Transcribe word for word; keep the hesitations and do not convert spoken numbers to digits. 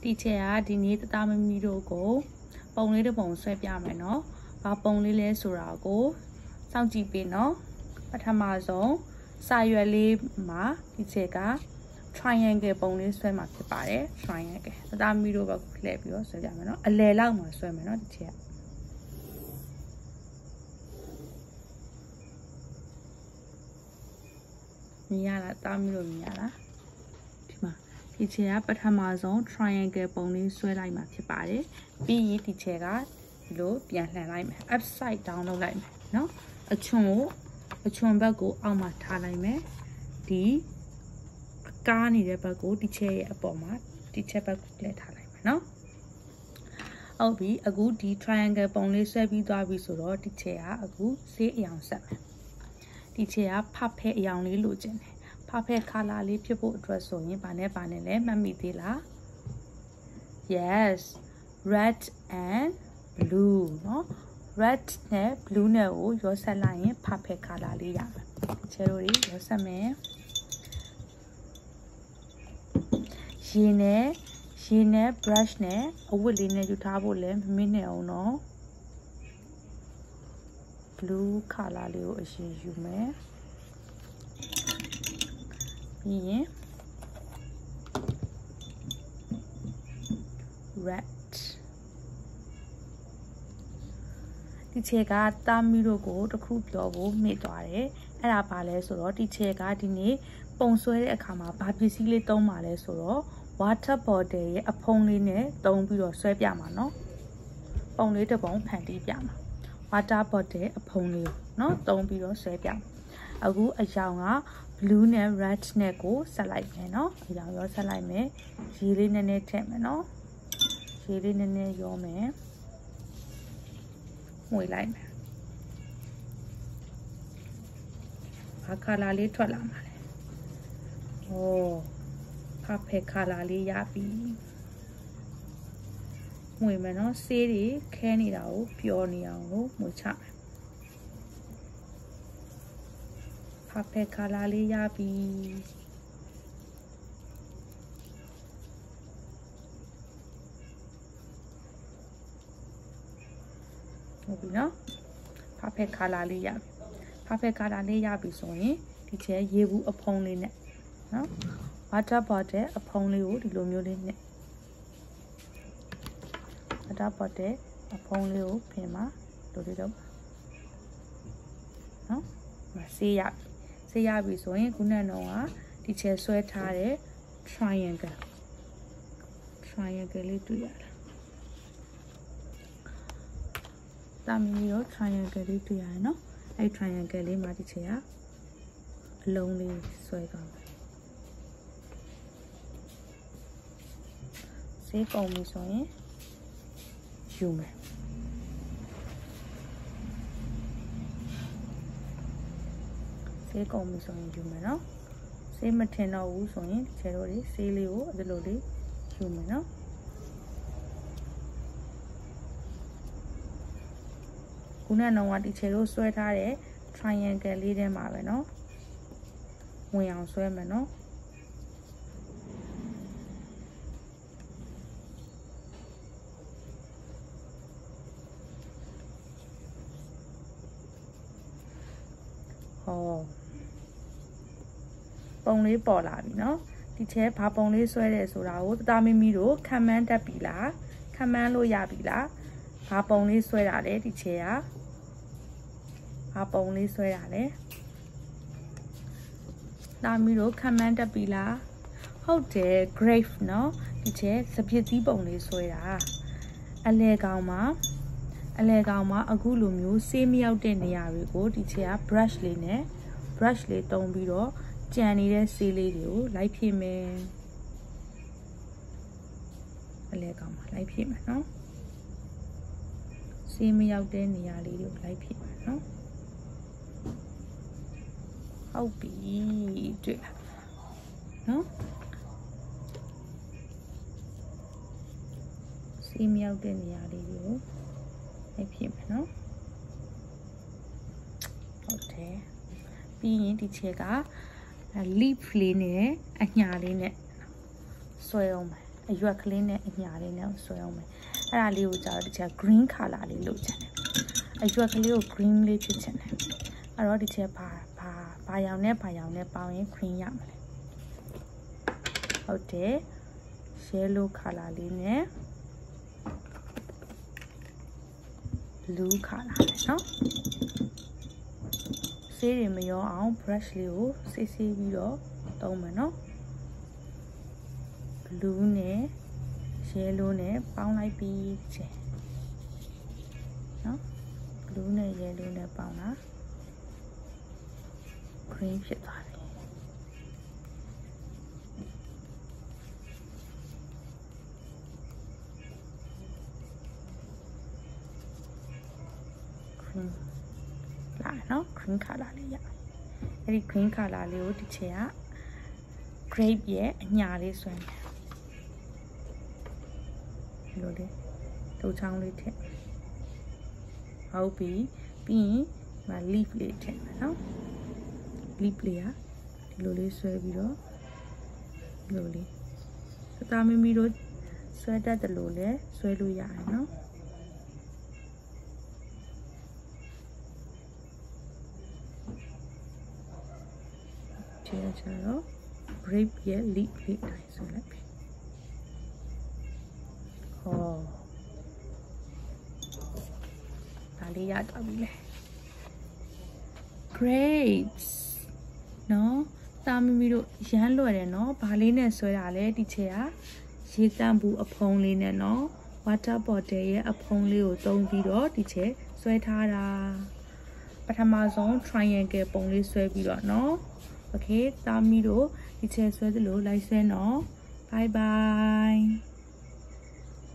ဒီချက်ကဒီနေ့တသားမမီတို့ကိုပုံလေးတစ်ပုံဆွဲပြမယ်နော်။ဘာပုံလေးလဲဆိုတာကိုစောင့်ကြည့်ပေးနော်။ပထမဆုံးစာရွက်လေးမှာဒီချက်က triangle ပုံလေးဆွဲမှာဖြစ်ပါတယ် triangle တသားမီတို့ဘက်ကိုလှည့်ပြီးတော့ဆွဲပြမယ်နော်။အလယ်လောက်မှာဆွဲမယ်နော်ဒီချက်ကမြင်ရလားတားမီတို့မြင်ရလားဒီမှာဒီချက်ကပထမဆုံး triangle ပုံလေးဆွဲလိုက်မှာဖြစ်ပါတယ်ပြီးရင်ဒီချက်ကဒီလိုပြန်လှန်လိုက်မယ် upside down လုပ်လိုက်မယ်เนาะအချွန်ကိုအချွန်ဘက်ကိုအောက်မှာထားလိုက်မယ်ဒီကားနေတဲ့ဘက်ကိုဒီချက်ရဲ့အပေါ်မှာဒီချက်ဘက်ကိုလဲထားလိုက်မယ်เนาะဟုတ်ပြီအခုဒီ triangle ပုံလေးဆွဲပြီးသွားပြီဆိုတော့ဒီချက်ကအခုဆေးအယောင်ဆက်မယ်ဒီချက်ကဖဖဲအယောင်လေးလိုချင်တယ်ဖဖဲ color လေးဖြစ်ဖို့အတွက်ဆိုရင်ဗာနဲ့ဗာနဲ့လဲမှတ်မိသေးလား yes red and blue เนาะ red နဲ့ blue နဲ့ကိုရောဆက်လိုက်ရင်ဖဖဲ color လေးရမယ်ချဲတို့တွေရောဆက်မယ်ရေနဲ့ရေနဲ့ brush နဲ့အဝတ်လေးနဲ့ယူထားဖို့လဲမမေ့နဲ့အောင်เนาะblue color လေးကိုအရင်ယူမယ်ပြီးရင် red ဒီချက်ကတာမီတို့ကိုတခုပြောဖို့မေ့သွားတယ်အဲ့ဒါဘာလဲဆိုတော့ဒီချက်ကဒီနေ့ပုံဆွဲတဲ့အခါမှာဘာပစ္စည်းလေးသုံးပါလဲဆိုတော့ water bottle ရဲ့အဖုံးလေးနဲ့သုံးပြီးတော့ဆွဲပြမှာเนาะပုံလေးတစ်ပုံဖန်တီးပြမှာwater bottle အဖုံးလေးเนาะသုံးပြီးတော့ဆွဲပြအခုအရောင်က blue နဲ့ red နဲ့ကိုဆက်လိုက်မယ်เนาะအရောင်ရောဆက်လိုက်မယ်ရေလေးနည်းနည်းထည့်မယ်เนาะရေလေးနည်းနည်းရောမယ်ငွေလိုက်မယ်ဘာကာလာလေးထွက်လာမှာလဲโอ้ဖဖဲကာလာလေးရပြီငွေမယ်เนาะဆေးတွေခဲနေတာကိုပျော်နေအောင်လို့ငွေချမယ်ဖဖဲကာလာလေးရပြီဟုတ်ပြီနော်ဖဖဲကာလာလေးရပြီဖဖဲကာလာလေးရပြီဆိုရင်ဒီချဲရေဘူးအဖုံးလေးနဲ့နော် water bottle အဖုံးလေးကိုဒီလိုမျိုးလေးနဲ့ water bottle အဖုံးလေးကိုပြင်မှာတို့လေးတော့နော်မဆေးရပြီဆေးရပြီဆိုရင်ခုနကတော့ဒီချဲဆွဲထားတဲ့ triangle triangle လေးတွေ့ရလားတာမီရော triangle လေးတွေ့ရတယ်နော်အဲ့ triangle လေးမှာဒီချေကအလုံးလေးဆွဲသွားမယ်ဆေးကုန်ပြီဆိုရင်ယူမယ်ဆေးကုန်ပြီဆိုရင်ယူမယ်နော်ဆေးမထင်တော့ဘူးဆိုရင်ဒီချေတို့တွေဆေးလေးကိုအဲ့လိုလေးယူမယ်နော်ခုနကတော့ဒီချေတို့ဆွဲထားတဲ့ triangle လေးထဲမှာပဲเนาะဝင်အောင်ဆွဲမယ်เนาะဟောပုံလေးပေါ်လာပြီเนาะဒီချဲဘာပုံလေးဆွဲတယ်ဆိုတာကိုတသားမီမီတို့ခံမှန်းတတ်ပြီလားခံမှန်းလို့ရပြီလားဘာပုံလေးဆွဲတာလဲဒီချဲကဘာပုံလေးဆွဲတာလဲတာမီတို့ခံမှန်းတတ်ပြီလားဟုတ်တယ် grave เนาะဒီချက်စပစ်သီးပုံလေးဆွဲတာအလဲကောင်မှာအလဲကောင်မှာအခုလိုမျိုးဆေးမရောက်တဲ့နေရာတွေကိုဒီချက်က brush လေးနဲ့ brush လေးတုံးပြီးတော့ကြံနေတဲ့ဆေးလေးတွေကိုလိုက်ဖြည့်မယ်အလဲကောင်မှာလိုက်ဖြည့်မယ်เนาะဆေးမရောက်တဲ့နေရာလေးတွေကိုလိုက်ဖြည့်မယ်เนาะဟုတ်ပြီတွေ့လားနော်စီမြောက်တဲ့နေရာလေးကိုလိုက်ဖြစ်မယ်နော်ဟုတ်တယ်ပြီးရင်ဒီချက်က leaf လေးနဲ့အညာလေးနဲ့ဆွဲအောင်မယ်အအရွက်ကလေးနဲ့အညာလေးနဲ့ဆွဲအောင်မယ်အဲ့ဒါလေးကိုကြာတော့ဒီချက် green color လေးလုပ်ချင်တယ်အရွက်ကလေးကို green လေးဖြစ်ချင်တယ်အဲ့တော့ဒီချက်ဘာဘာဘာရောင်နဲ့ဘာရောင်နဲ့ပေါင်းရင် green ရမှာလဲဟုတ်တယ် yellow color လေးနဲ့ blue color လေးနော်ဆေးတွေမရောအောင် brush လေးကိုဆေးဆေးပြီးတော့သုံးမယ်နော် blue နဲ့ yellow နဲ့ပေါင်းလိုက်ပြီးချင်နော် blue နဲ့ yellow နဲ့ပေါင်းတာ green ဖြစ်သွားတယ် green လာနော် green color လေးရအဲ့ဒီ green color လေးကိုဒီချက်က grape ရဲ့အညာလေးဆွဲမယ်ဒီလိုလေးဒုတ်ချောင်းလေးထည့်ဟုတ်ပြီပြီးရင်ဒီမှာ leaf လေးထည့်မယ်နော် leaf လေးကဒီလိုလေးဆွဲပြီးတော့ဒီလိုလေးအသားမမီတို့ဆွဲတတ်တယ်လို့လဲဆွဲလို့ရတယ်နော်ဒီကျတော့ grape ရဲ့ leaf လေးတိုင်းဆွဲလိုက်ပြီဟောဒါလေးရတော့ပြီလေ grapes နော်တာမီမီတို့ရမ်းလွယ်တယ်နော်ဘာလေးနဲ့ဆွဲတာလဲဒီချက်ကရေတန့်ဘူးအဖုံးလေးနဲ့နော် water bottle ရဲ့အဖုံးလေးကိုသုံးပြီးတော့ဒီချက်ဆွဲထားတာပထမဆုံး triangle ပုံလေးဆွဲပြီးတော့နော် okay တာမီတို့ဒီချက်ဆွဲသလိုလိုက်ဆွဲနော် bye bye